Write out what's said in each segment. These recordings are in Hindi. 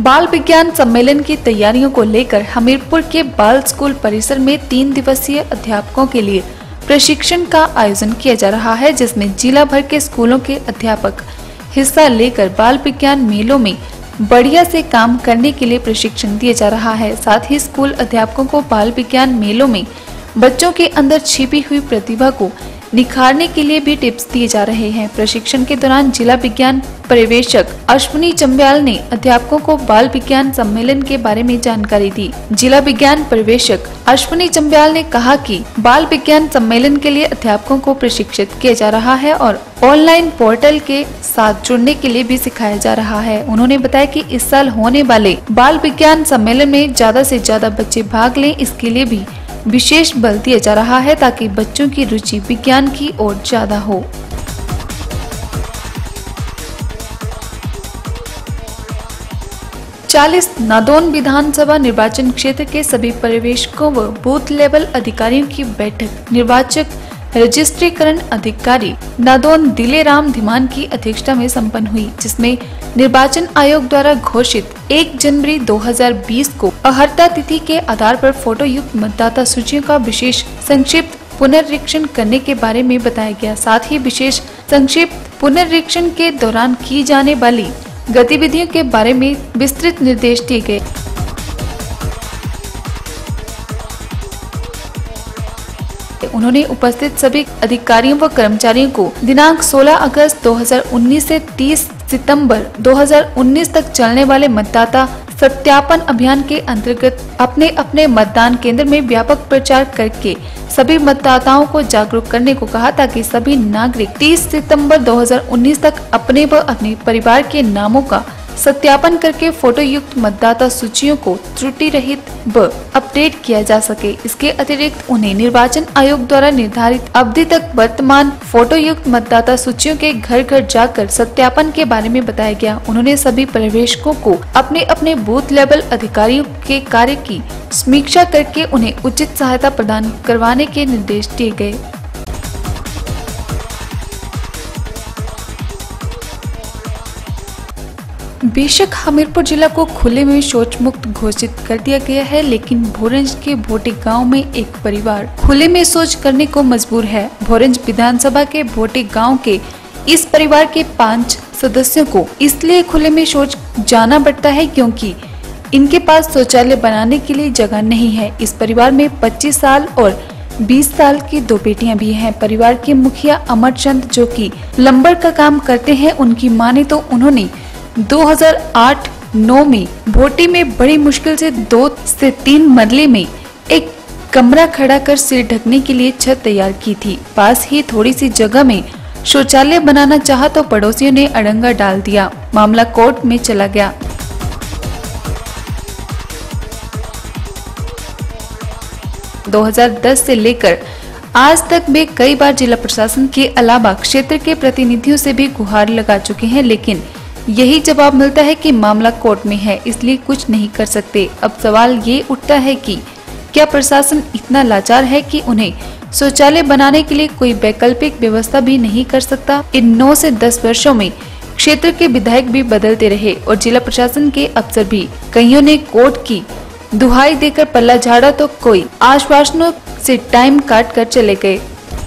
बाल विज्ञान सम्मेलन की तैयारियों को लेकर हमीरपुर के बाल स्कूल परिसर में 3 दिवसीय अध्यापकों के लिए प्रशिक्षण का आयोजन किया जा रहा है, जिसमें जिला भर के स्कूलों के अध्यापक हिस्सा लेकर बाल विज्ञान मेलों में बढ़िया से काम करने के लिए प्रशिक्षण दिया जा रहा है। साथ ही स्कूल अध्यापकों को बाल विज्ञान मेलों में बच्चों के अंदर छिपी हुई प्रतिभा को निखारने के लिए भी टिप्स दिए जा रहे हैं। प्रशिक्षण के दौरान जिला विज्ञान पर्यवेक्षक अश्विनी चंब्याल ने अध्यापकों को बाल विज्ञान सम्मेलन के बारे में जानकारी दी। जिला विज्ञान पर्यवेक्षक अश्विनी चंब्याल ने कहा कि बाल विज्ञान सम्मेलन के लिए अध्यापकों को प्रशिक्षित किया जा रहा है और ऑनलाइन पोर्टल के साथ जुड़ने के लिए भी सिखाया जा रहा है। उन्होंने बताया कि इस साल होने वाले बाल विज्ञान सम्मेलन में ज्यादा से ज्यादा बच्चे भाग लें, इसके लिए भी विशेष बल दिया जा रहा है ताकि बच्चों की रुचि विज्ञान की ओर ज्यादा हो। नादौन विधानसभा निर्वाचन क्षेत्र के सभी पर्यवेक्षकों व बूथ लेवल अधिकारियों की बैठक निर्वाचक रजिस्ट्रीकरण अधिकारी नादौन दिलेराम धीमान की अध्यक्षता में संपन्न हुई, जिसमें निर्वाचन आयोग द्वारा घोषित 1 जनवरी 2020 को अहर्ता तिथि के आधार पर फोटो युक्त मतदाता सूचियों का विशेष संक्षिप्त पुनर्निरीक्षण करने के बारे में बताया गया। साथ ही विशेष संक्षिप्त पुनर्निरीक्षण के दौरान की जाने वाली गतिविधियों के बारे में विस्तृत निर्देश दिए गए। उन्होंने उपस्थित सभी अधिकारियों व कर्मचारियों को दिनांक 16 अगस्त 2019 से 30 सितंबर 2019 तक चलने वाले मतदाता सत्यापन अभियान के अंतर्गत अपने अपने मतदान केंद्र में व्यापक प्रचार करके सभी मतदाताओं को जागरूक करने को कहा, ताकि सभी नागरिक 30 सितंबर 2019 तक अपने व अपने परिवार के नामों का सत्यापन करके फोटो युक्त मतदाता सूचियों को त्रुटि रहित व अपडेट किया जा सके। इसके अतिरिक्त उन्हें निर्वाचन आयोग द्वारा निर्धारित अवधि तक वर्तमान फोटो युक्त मतदाता सूचियों के घर घर जाकर सत्यापन के बारे में बताया गया। उन्होंने सभी पर्यवेक्षकों को अपने अपने बूथ लेवल अधिकारियों के कार्य की समीक्षा करके उन्हें उचित सहायता प्रदान करवाने के निर्देश दिए गए। बेशक हमीरपुर जिला को खुले में शौच मुक्त घोषित कर दिया गया है, लेकिन भोरंज के भोटे गांव में एक परिवार खुले में शौच करने को मजबूर है। भोरंज विधानसभा के भोटे गांव के इस परिवार के 5 सदस्यों को इसलिए खुले में शौच जाना पड़ता है क्योंकि इनके पास शौचालय बनाने के लिए जगह नहीं है। इस परिवार में 25 साल और 20 साल की 2 बेटियां भी हैं। परिवार के मुखिया अमरचंद, जो कि प्लम्बर का काम करते हैं, उनकी माने तो उन्होंने 2008-9 में भोटी में बड़ी मुश्किल से 2 से 3 मरले में एक कमरा खड़ा कर सिर ढकने के लिए छत तैयार की थी। पास ही थोड़ी सी जगह में शौचालय बनाना चाहा तो पड़ोसियों ने अड़ंगा डाल दिया। मामला कोर्ट में चला गया। – 2010 से लेकर आज तक वे कई बार जिला प्रशासन के अलावा क्षेत्र के प्रतिनिधियों से भी गुहार लगा चुके हैं, लेकिन यही जवाब मिलता है कि मामला कोर्ट में है, इसलिए कुछ नहीं कर सकते। अब सवाल ये उठता है कि क्या प्रशासन इतना लाचार है कि उन्हें शौचालय बनाने के लिए कोई वैकल्पिक व्यवस्था भी नहीं कर सकता। इन 9 से 10 वर्षों में क्षेत्र के विधायक भी बदलते रहे और जिला प्रशासन के अफसर भी, कईयों ने कोर्ट की दुहाई देकर पल्ला झाड़ा तो कोई आश्वासनों से टाइम काट कर चले गए।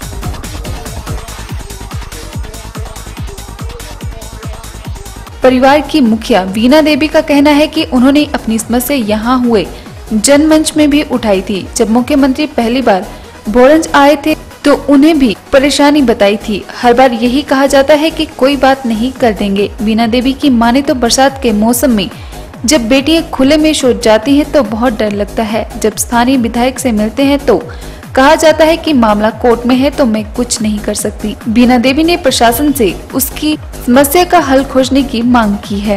परिवार की मुखिया वीना देवी का कहना है कि उन्होंने अपनी समस्या यहाँ हुए जनमंच में भी उठाई थी। जब मुख्यमंत्री पहली बार भोरंज आए थे तो उन्हें भी परेशानी बताई थी। हर बार यही कहा जाता है कि कोई बात नहीं कर देंगे। वीना देवी की माने तो बरसात के मौसम में जब बेटियां खुले में शौच जाती हैं तो बहुत डर लगता है। जब स्थानीय विधायक से मिलते हैं तो कहा जाता है कि मामला कोर्ट में है तो मैं कुछ नहीं कर सकती। वीना देवी ने प्रशासन से उसकी समस्या का हल खोजने की मांग की है।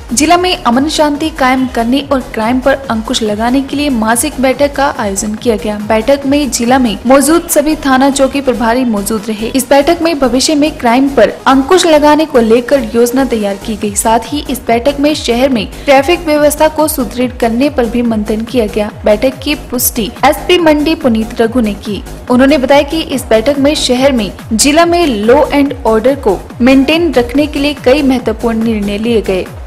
जिला में अमन शांति कायम करने और क्राइम पर अंकुश लगाने के लिए मासिक बैठक का आयोजन किया गया। बैठक में जिला में मौजूद सभी थाना चौकी प्रभारी मौजूद रहे। इस बैठक में भविष्य में क्राइम पर अंकुश लगाने को लेकर योजना तैयार की गई। साथ ही इस बैठक में शहर में ट्रैफिक व्यवस्था को सुदृढ़ करने पर भी मंथन किया गया। बैठक की पुष्टि एसपी मंडी पुनीत रघु ने की। उन्होंने बताया कि इस बैठक में शहर में जिला में लॉ एंड ऑर्डर को मेंटेन रखने के लिए कई महत्वपूर्ण निर्णय लिए गए।